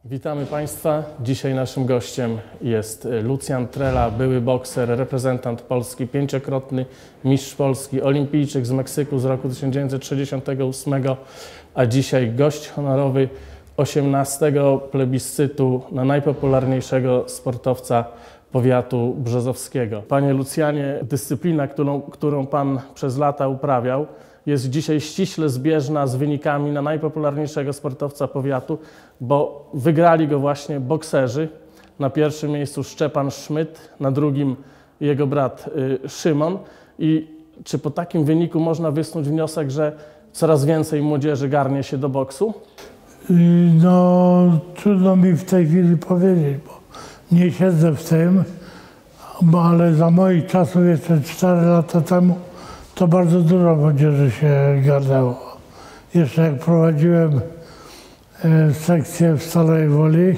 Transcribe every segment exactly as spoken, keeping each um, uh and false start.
Witamy Państwa. Dzisiaj naszym gościem jest Lucjan Trela, były bokser, reprezentant Polski, pięciokrotny mistrz Polski, olimpijczyk z Meksyku z roku tysiąc dziewięćset sześćdziesiątego ósmego, a dzisiaj gość honorowy osiemnastego plebiscytu na najpopularniejszego sportowca powiatu brzozowskiego. Panie Lucjanie, dyscyplina, którą, którą Pan przez lata uprawiał, jest dzisiaj ściśle zbieżna z wynikami na najpopularniejszego sportowca powiatu, bo wygrali go właśnie bokserzy. Na pierwszym miejscu Szczepan Szmyt, na drugim jego brat y, Szymon. I czy po takim wyniku można wysnuć wniosek, że coraz więcej młodzieży garnie się do boksu? No, trudno mi w tej chwili powiedzieć, bo nie siedzę w tym, bo, ale za moich czasów, jeszcze cztery lata temu, to bardzo dużo młodzieży się garnęło. Jeszcze jak prowadziłem e, sekcję w Stalowej Woli,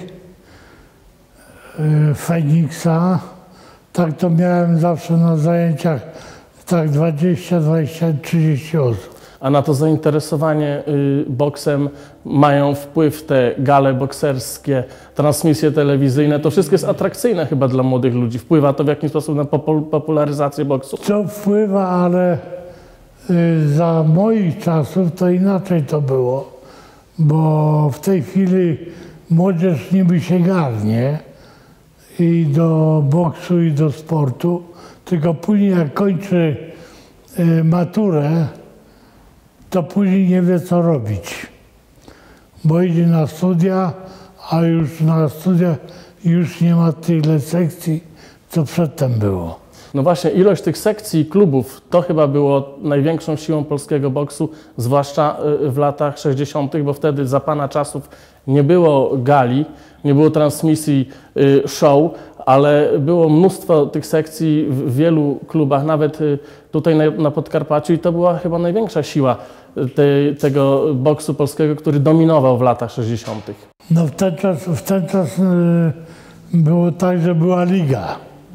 e, Feniksa, tak to miałem zawsze na zajęciach tak dwadzieścia, dwadzieścia, trzydzieści osób. A na to zainteresowanie y, boksem mają wpływ te gale bokserskie, transmisje telewizyjne. To wszystko jest atrakcyjne chyba dla młodych ludzi. Wpływa to w jakiś sposób na popularyzację boksu? To wpływa, ale y, za moich czasów to inaczej to było. Bo w tej chwili młodzież niby się garnie i do boksu, i do sportu, tylko później jak kończy y, maturę, to później nie wie, co robić, bo idzie na studia, a już na studiach już nie ma tyle sekcji, co przedtem było. No właśnie, ilość tych sekcji i klubów to chyba było największą siłą polskiego boksu, zwłaszcza w latach sześćdziesiątych, bo wtedy za Pana czasów nie było gali, nie było transmisji show, ale było mnóstwo tych sekcji w wielu klubach, nawet tutaj na, na Podkarpaciu, i to była chyba największa siła te, tego boksu polskiego, który dominował w latach sześćdziesiątych. No w ten czas, w ten czas było tak, że była liga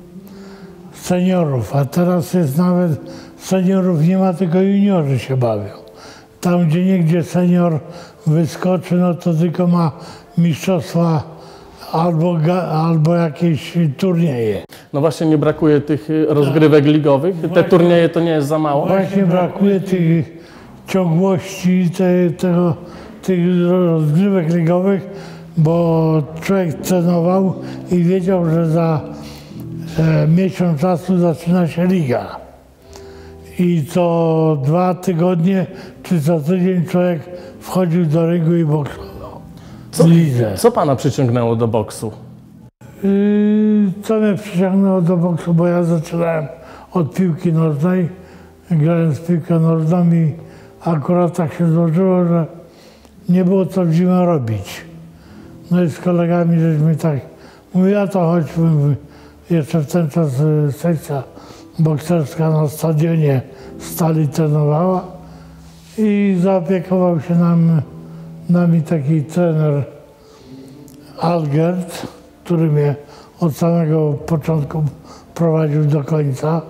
seniorów, a teraz jest nawet seniorów nie ma, tylko juniorzy się bawią. Tam, gdzie niegdzie senior wyskoczy, no to tylko ma mistrzostwa albo, albo jakieś turnieje. No właśnie, nie brakuje tych rozgrywek ligowych. Te właśnie, turnieje to nie jest za mało? Właśnie brakuje tych ciągłości, te, tego, tych rozgrywek ligowych, bo człowiek trenował i wiedział, że za e, miesiąc czasu zaczyna się liga. I co dwa tygodnie czy co tydzień człowiek wchodził do ringu i boksował. Co, co Pana przyciągnęło do boksu? Yy, co mnie przyciągnęło do boksu, bo ja zaczynałem od piłki nożnej, grałem z piłką nożną i akurat tak się złożyło, że nie było co w zimę robić. No i z kolegami żeśmy tak, mówię, a to chodźmy, jeszcze w ten czas sekcja bokserska na stadionie Stali trenowała i zaopiekował się nam, nami taki trener Algert, który mnie od samego początku prowadził do końca.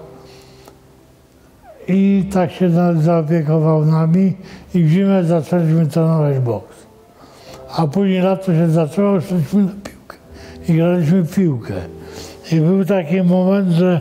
I tak się zaopiekował nami i w zimę zaczęliśmy trenować boks. A później lato się zaczęło, szliśmy na piłkę i graliśmy w piłkę. I był taki moment, że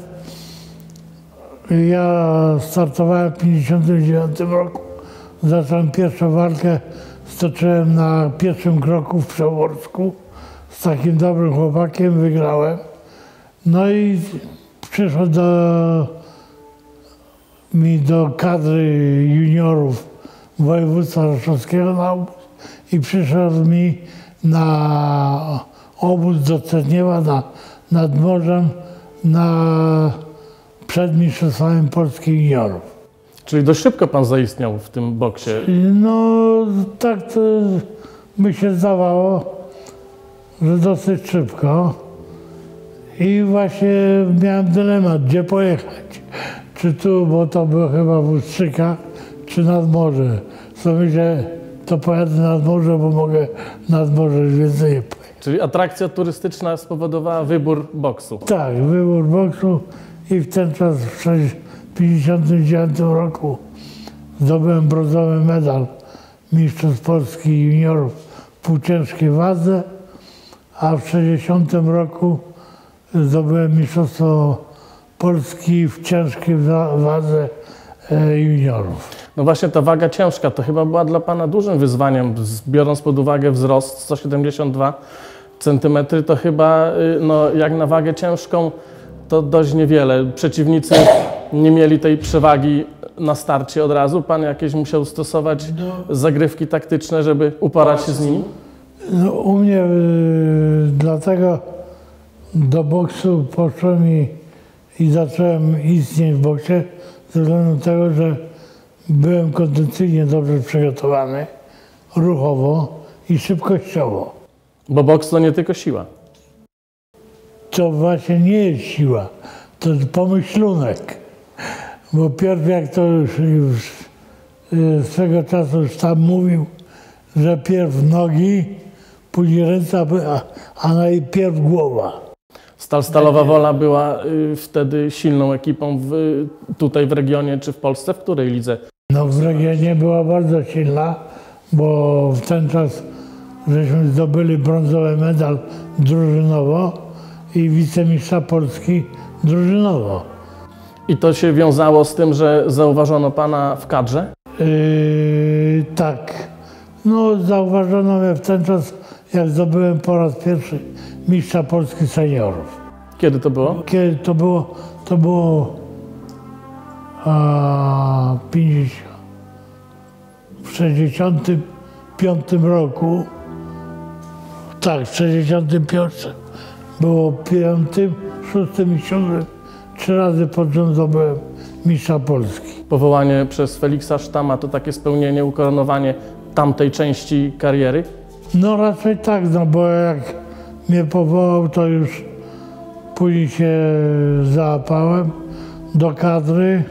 ja startowałem w pięćdziesiątym dziewiątym roku. Zacząłem pierwszą walkę, stoczyłem na pierwszym kroku w Przeworsku. Z takim dobrym chłopakiem wygrałem. No i przyszło do mi do kadry juniorów województwa rzeszowskiego na obóz i przyszedł mi na obóz do Cerniewa na, nad morzem na przed mistrzostwami Polski juniorów. Czyli dość szybko Pan zaistniał w tym boksie? No tak to mi się zdawało, że dosyć szybko i właśnie miałem dylemat, gdzie pojechać. Czy tu, bo to było chyba w Ustrzykach, czy nad morze. Co myślę, to pojadę nad morze, bo mogę nad morze więcej nie pojechać. Czyli atrakcja turystyczna spowodowała wybór boksu? Tak, wybór boksu i w ten czas w pięćdziesiątym dziewiątym roku zdobyłem brązowy medal mistrzostw Polski juniorów w półciężkiej wadze a w sześćdziesiątym roku zdobyłem Mistrzostwo Polski w ciężkiej wadze juniorów. No właśnie ta waga ciężka to chyba była dla Pana dużym wyzwaniem, biorąc pod uwagę wzrost sto siedemdziesiąt dwa centymetry, to chyba no, jak na wagę ciężką to dość niewiele. Przeciwnicy nie mieli tej przewagi na starcie od razu. Pan jakieś musiał stosować zagrywki taktyczne, żeby uporać się z nimi? No, u mnie y, dlatego do boksu poszłem i, i zacząłem istnieć w boksie ze względu na tego, że byłem kondycyjnie dobrze przygotowany, ruchowo i szybkościowo. Bo boks to nie tylko siła. To właśnie nie jest siła, to jest pomyślunek. Bo pierw jak to już, już swego czasu już tam mówił, że pierw nogi, później ręce, a, a najpierw głowa. Stal Stalowa Wola była y, wtedy silną ekipą w, tutaj w regionie czy w Polsce? W której lidze? No w regionie była bardzo silna, bo w ten czas żeśmy zdobyli brązowy medal drużynowo i wicemistrza Polski drużynowo. I to się wiązało z tym, że zauważono Pana w kadrze? Yy, tak. No zauważono mnie w ten czas, jak zdobyłem po raz pierwszy mistrza Polski seniorów. Kiedy to było? Kiedy to było? To było a, pięćdziesiąt, w sześćdziesiątym piątym roku. Tak, w sześćdziesiątym piątym. Było piątym, szóstym i siódmym. Trzy razy pod rząd zdobyłem mistrza Polski. Powołanie przez Feliksa Sztama to takie spełnienie, ukoronowanie tamtej części kariery? No raczej tak, no bo jak mnie powołał, to już później się załapałem do kadry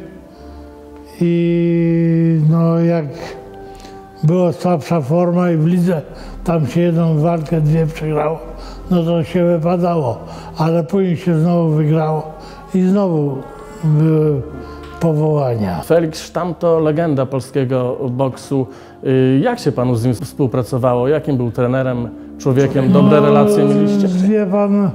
i no jak była słabsza forma i w lidze tam się jedną walkę, dwie przegrało, no to się wypadało, ale później się znowu wygrało i znowu były powołania. Feliks Sztam to legenda polskiego boksu. Jak się Panu z nim współpracowało? Jakim był trenerem, człowiekiem? Dobre no, relacje mieliście? Wie Pan,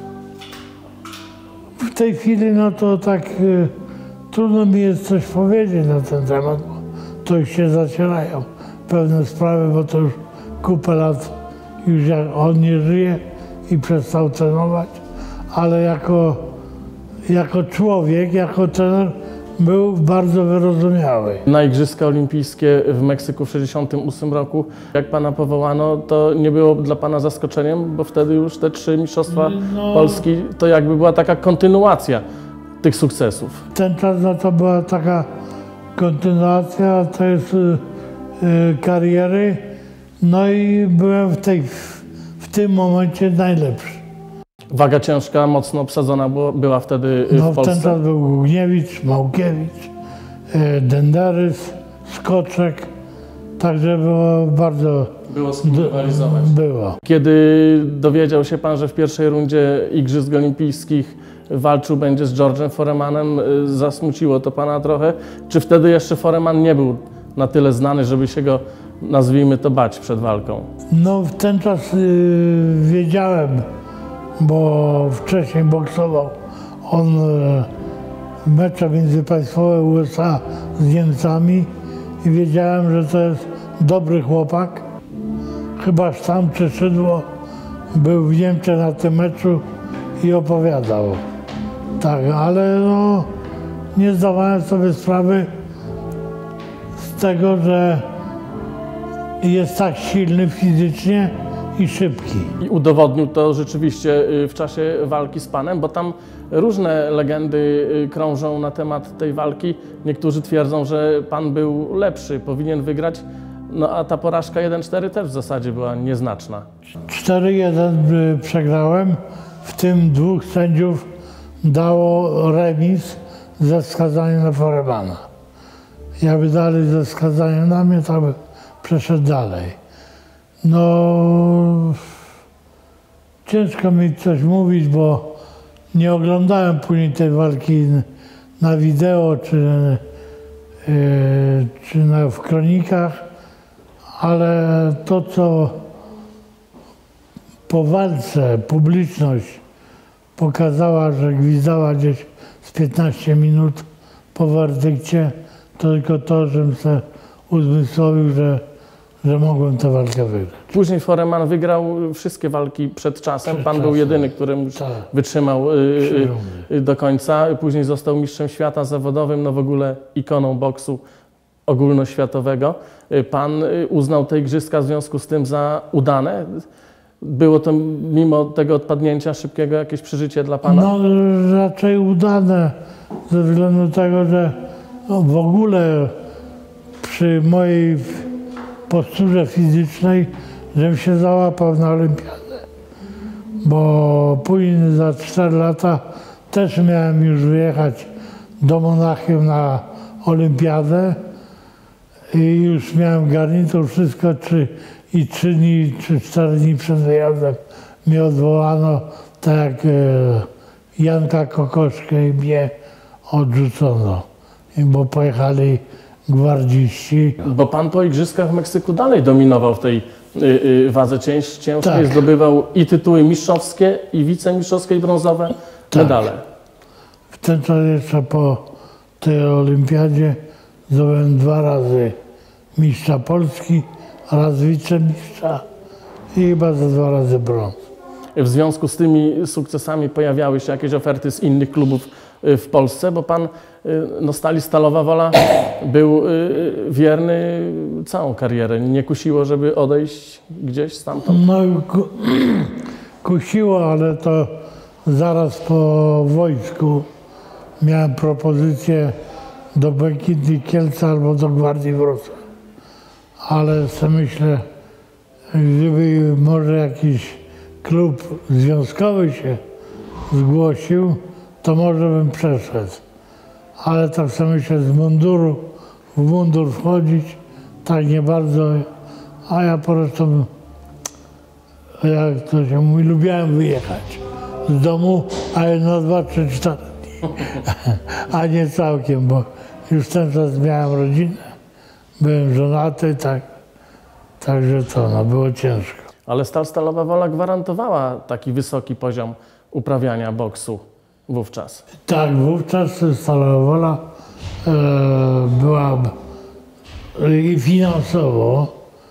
w tej chwili no to tak y, trudno mi jest coś powiedzieć na ten temat, bo to już się zacierają pewne sprawy, bo to już kupę lat już jak on nie żyje i przestał trenować, ale jako, jako człowiek, jako trener był bardzo wyrozumiały. Na Igrzyska Olimpijskie w Meksyku w sześćdziesiątym ósmym roku, jak Pana powołano, to nie było dla Pana zaskoczeniem, bo wtedy już te trzy mistrzostwa No. Polski to jakby była taka kontynuacja tych sukcesów. Ten czas no to była taka kontynuacja to jest, y, y, kariery, no i byłem w, tej, w tym momencie najlepszy. Waga ciężka, mocno obsadzona była, była wtedy y, No, w w Polsce. ten czas był Gugniewicz, Małkiewicz, y, Denderys, Skoczek, także było bardzo... Było z kim rywalizować. Było. Kiedy dowiedział się Pan, że w pierwszej rundzie Igrzysk Olimpijskich walczył będzie z George'em Foremanem, y, zasmuciło to Pana trochę? Czy wtedy jeszcze Foreman nie był na tyle znany, żeby się go, nazwijmy to, bać przed walką? No w ten czas y, wiedziałem, bo wcześniej boksował on y, mecze międzypaństwowe U S A z Niemcami i wiedziałem, że to jest dobry chłopak. Chyba Sztam czy Szydło był w Niemczech na tym meczu i opowiadał. Tak, ale no, nie zdawałem sobie sprawy z tego, że jest tak silny fizycznie i szybki. I udowodnił to rzeczywiście y, w czasie walki z Panem, bo tam różne legendy y, krążą na temat tej walki. Niektórzy twierdzą, że Pan był lepszy, powinien wygrać, no a ta porażka jeden cztery też w zasadzie była nieznaczna. cztery jeden przegrałem, w tym dwóch sędziów dało remis ze wskazaniem na Foremana. Jakby dali ze wskazaniem na mnie, to by przeszedł dalej. No, ciężko mi coś mówić, bo nie oglądałem później tej walki na wideo czy, yy, czy na, w kronikach, ale to, co po walce publiczność pokazała, że gwizdała gdzieś z piętnaście minut po werdykcie, to tylko to, żebym sobie uzmysłowił, że, że mogłem tę walkę wygrać. Później Foreman wygrał wszystkie walki przed czasem. Przed Pan czasem. był jedyny, który Tak. wytrzymał y, y, do końca. Później został mistrzem świata zawodowym, no w ogóle ikoną boksu ogólnoświatowego. Y, Pan y, uznał te igrzyska w związku z tym za udane? Było to mimo tego odpadnięcia szybkiego jakieś przeżycie dla Pana? No raczej udane, ze względu na tego, że no, w ogóle przy mojej posturze fizycznej, żebym się załapał na olimpiadę. Bo później za cztery lata też miałem już wyjechać do Monachium na olimpiadę i już miałem garnitur, wszystko, czy, i trzy dni, czy cztery dni przed wyjazdem mnie odwołano, tak jak e, Janka Kokoszkę i mnie odrzucono, I bo pojechali gwardziści. Bo Pan po igrzyskach w Meksyku dalej dominował w tej y, y, wadze cięż, ciężkiej, Tak. zdobywał i tytuły mistrzowskie, i wicemistrzowskie, i brązowe Tak. medale. W ten czas jeszcze po tej olimpiadzie zdobyłem dwa razy mistrza Polski, raz wicemistrza i chyba za dwa razy brąz. W związku z tymi sukcesami pojawiały się jakieś oferty z innych klubów y, w Polsce, bo Pan, y, no Stali Stalowa Wola, był y, wierny całą karierę. Nie kusiło, żeby odejść gdzieś stamtąd? No ku, kusiło, ale to zaraz po wojsku miałem propozycję do Błękitnej Kielce albo do Gwardii Wrocław. Ale sobie myślę, gdyby może jakiś klub związkowy się zgłosił, to może bym przeszedł. Ale tak sobie myślę, z munduru w mundur wchodzić, tak nie bardzo. A ja po prostu, jak to się mówi, lubiałem wyjechać z domu, ale na dwa, trzy, cztery dni. A nie całkiem, bo już ten czas miałem rodzinę, byłem żonaty, tak, także to no, było ciężko. Ale Stal Stalowa Wola gwarantowała taki wysoki poziom uprawiania boksu wówczas. Tak, wówczas Stalowa Wola e, była i finansowo,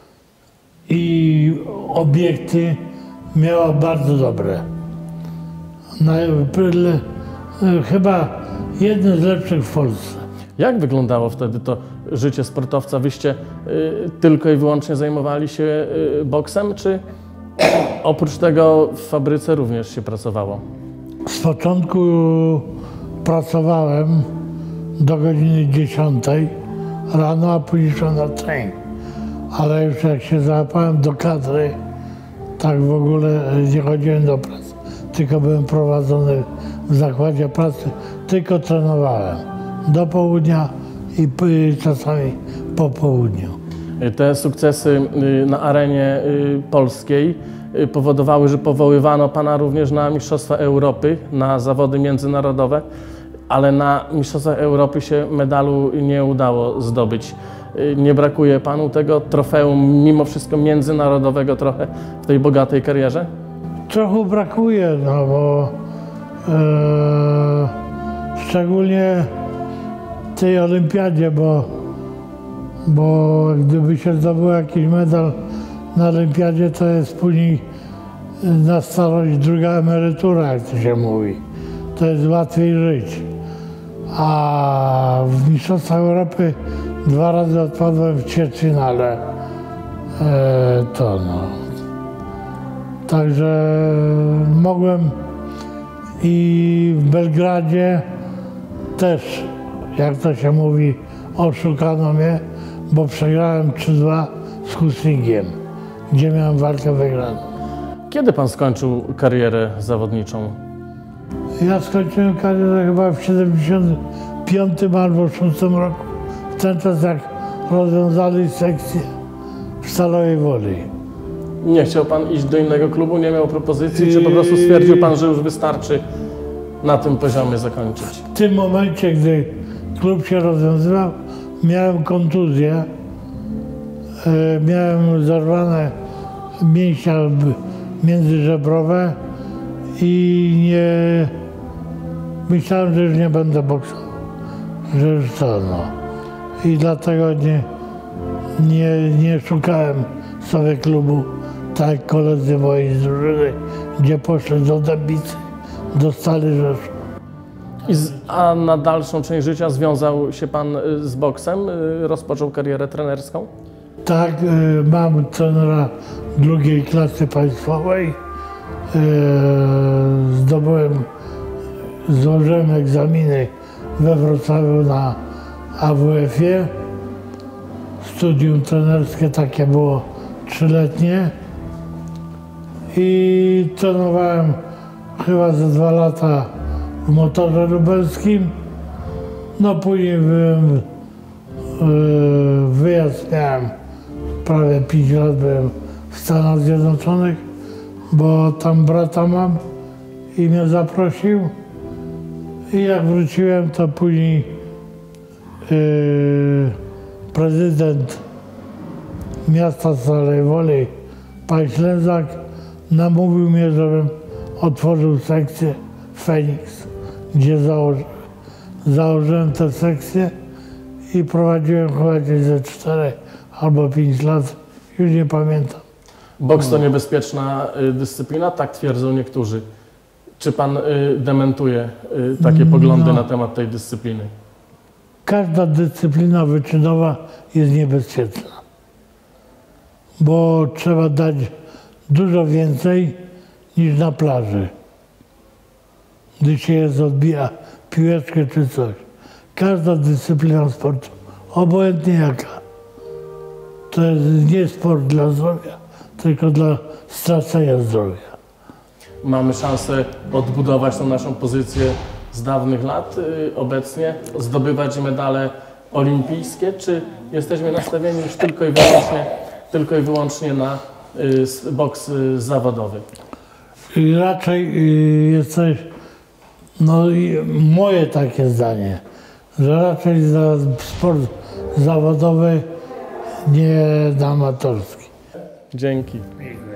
i obiekty miała bardzo dobre. Na, le, chyba jedne z lepszych w Polsce. Jak wyglądało wtedy to życie sportowca? Wyście y, tylko i wyłącznie zajmowali się y, boksem, czy oprócz tego w fabryce również się pracowało? Z początku pracowałem do godziny dziesiątej rano, a później szłem na trening. Ale już jak się załapałem do kadry, tak w ogóle nie chodziłem do pracy, tylko byłem prowadzony w zakładzie pracy, tylko trenowałem do południa i czasami po południu. Te sukcesy y, na arenie y, polskiej y, powodowały, że powoływano Pana również na Mistrzostwa Europy, na zawody międzynarodowe, ale na Mistrzostwach Europy się medalu nie udało zdobyć. Y, Nie brakuje Panu tego trofeum, mimo wszystko międzynarodowego trochę w tej bogatej karierze? Trochę brakuje, no bo e, szczególnie w tej olimpiadzie, bo, bo gdyby się zdobył jakiś medal na olimpiadzie, to jest później na starość druga emerytura, jak to się mówi. To jest łatwiej żyć. A w Mistrzostwach Europy dwa razy odpadłem w ćwierćfinale. E, to no. Także mogłem i w Belgradzie też, jak to się mówi, oszukano mnie, bo przegrałem trzy dwa z Huslingiem, gdzie miałem walkę wygraną. Kiedy Pan skończył karierę zawodniczą? Ja skończyłem karierę chyba w siedemdziesiątym piątym albo szóstym roku, w ten czas jak rozwiązali sekcję w Stalowej Woli. Nie chciał Pan iść do innego klubu, nie miał propozycji, czy po prostu stwierdził Pan, że już wystarczy na tym poziomie zakończyć? W tym momencie, gdy klub się rozwiązywał, miałem kontuzję, e, miałem zerwane mięśnia międzyżebrowe i nie myślałem, że już nie będę boksował, że już to no. I dlatego nie, nie, nie szukałem sobie klubu, tak jak koledzy moi z drużyny, gdzie poszli do Dębicy, do Stali Rzeszów. I z, a na dalszą część życia związał się pan y, z boksem? Y, rozpoczął karierę trenerską? Tak, y, mam trenera drugiej klasy państwowej. Y, zdobyłem, złożyłem egzaminy we Wrocławiu na A W F-ie. Studium trenerskie takie było trzyletnie. I trenowałem chyba ze dwa lata w Motorze Lubelskim. No później byłem, yy, wyjazd miałem, prawie pięć lat byłem w Stanach Zjednoczonych, bo tam brata mam i mnie zaprosił. I jak wróciłem, to później yy, prezydent miasta Stalowej Woli, pan Ślęzak, namówił mnie, żebym otworzył sekcję Feniks, gdzie założy, założyłem tę sekcję i prowadziłem chyba gdzieś ze cztery albo pięć lat, już nie pamiętam. Boks to niebezpieczna y, dyscyplina, tak twierdzą niektórzy. Czy pan y, dementuje y, takie poglądy No. na temat tej dyscypliny? Każda dyscyplina wyczynowa jest niebezpieczna, bo trzeba dać dużo więcej niż na plaży, gdy się jest odbija piłeczkę czy coś. Każda dyscyplina sportu, obojętnie jaka, to jest nie sport dla zdrowia, tylko dla stracenia zdrowia. Mamy szansę odbudować tą naszą pozycję z dawnych lat, y, obecnie, zdobywać medale olimpijskie, czy jesteśmy nastawieni już tylko i wyłącznie, tylko i wyłącznie na y, boks y, zawodowy? I raczej y, jesteś, no i moje takie zdanie, że raczej za sport zawodowy, nie na amatorski. Dzięki.